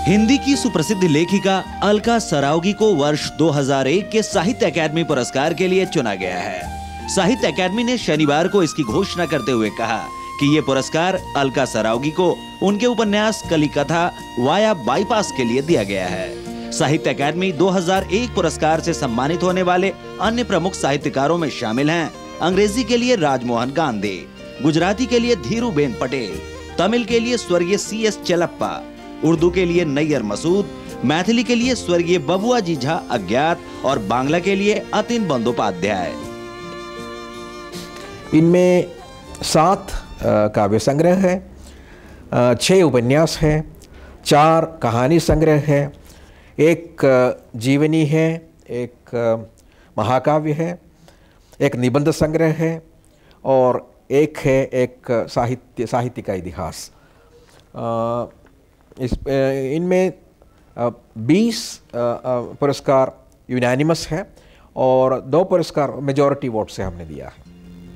हिंदी की सुप्रसिद्ध लेखिका अलका सराओगी को वर्ष 2001 के साहित्य अकादमी पुरस्कार के लिए चुना गया है। साहित्य अकादमी ने शनिवार को इसकी घोषणा करते हुए कहा कि ये पुरस्कार अलका सराओगी को उनके उपन्यास कथा वाया बाईपास के लिए दिया गया है। साहित्य अकादमी 2001 पुरस्कार से सम्मानित होने वाले अन्य प्रमुख साहित्यकारों में शामिल हैं अंग्रेजी के लिए राजमोहन गांधी, गुजराती के लिए धीरू पटेल, तमिल के लिए स्वर्गीय CS चेल्लप्पा, उर्दू के लिए नैयर मसूद, मैथिली के लिए स्वर्गीय बबुआ जी झा अज्ञात और बांग्ला के लिए अतिन बंदोपाध्याय। इनमें 7 काव्य संग्रह है, 6 उपन्यास है, 4 कहानी संग्रह है, 1 जीवनी है, 1 महाकाव्य है, 1 निबंध संग्रह है और एक साहित्य का इतिहास। इनमें 20 पुरस्कार यूनानिमस है और 2 पुरस्कार मेजॉरिटी वोट से हमने दिया है।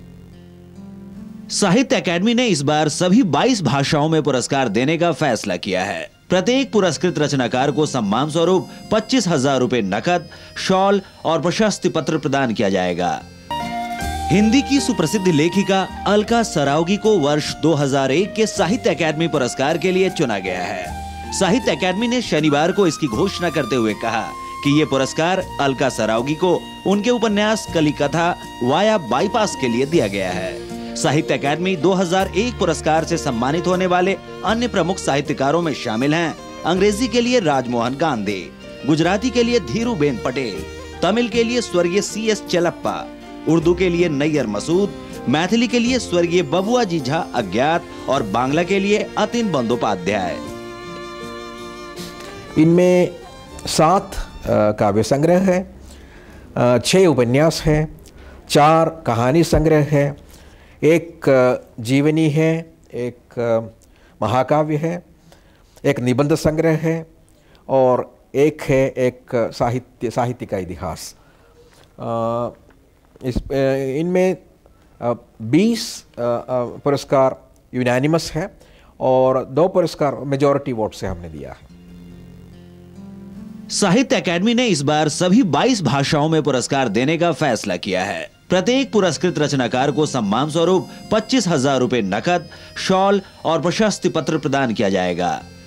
साहित्य अकादमी ने इस बार सभी 22 भाषाओं में पुरस्कार देने का फैसला किया है। प्रत्येक पुरस्कृत रचनाकार को सम्मान स्वरूप 25,000 रुपए नकद, शॉल और प्रशस्ति पत्र प्रदान किया जाएगा। हिंदी की सुप्रसिद्ध लेखिका अलका सराओगी को वर्ष 2001 के साहित्य अकादमी पुरस्कार के लिए चुना गया है। साहित्य अकादमी ने शनिवार को इसकी घोषणा करते हुए कहा कि ये पुरस्कार अलका सराओगी को उनके उपन्यास कथा वाया बाईपास के लिए दिया गया है। साहित्य अकादमी 2001 पुरस्कार से सम्मानित होने वाले अन्य प्रमुख साहित्यकारों में शामिल हैं अंग्रेजी के लिए राजमोहन गांधी, गुजराती के लिए धीरू पटेल, तमिल के लिए स्वर्गीय CS चेल्लप्पा, उर्दू के लिए नैयर मसूद, मैथिली के लिए स्वर्गीय बबुआ जी झा अज्ञात और बांग्ला के लिए अतिन बंदोपाध्याय। इनमें 7 काव्य संग्रह है, 6 उपन्यास है, 4 कहानी संग्रह है, 1 जीवनी है, 1 महाकाव्य है, 1 निबंध संग्रह है और एक साहित्य का इतिहास। इनमें 20 पुरस्कार यूनानिमस है और 2 पुरस्कार मेजॉरिटी वोट से हमने दिया है। साहित्य अकादमी ने इस बार सभी 22 भाषाओं में पुरस्कार देने का फैसला किया है। प्रत्येक पुरस्कृत रचनाकार को सम्मान स्वरूप 25,000 रुपए नकद, शॉल और प्रशस्ति पत्र प्रदान किया जाएगा।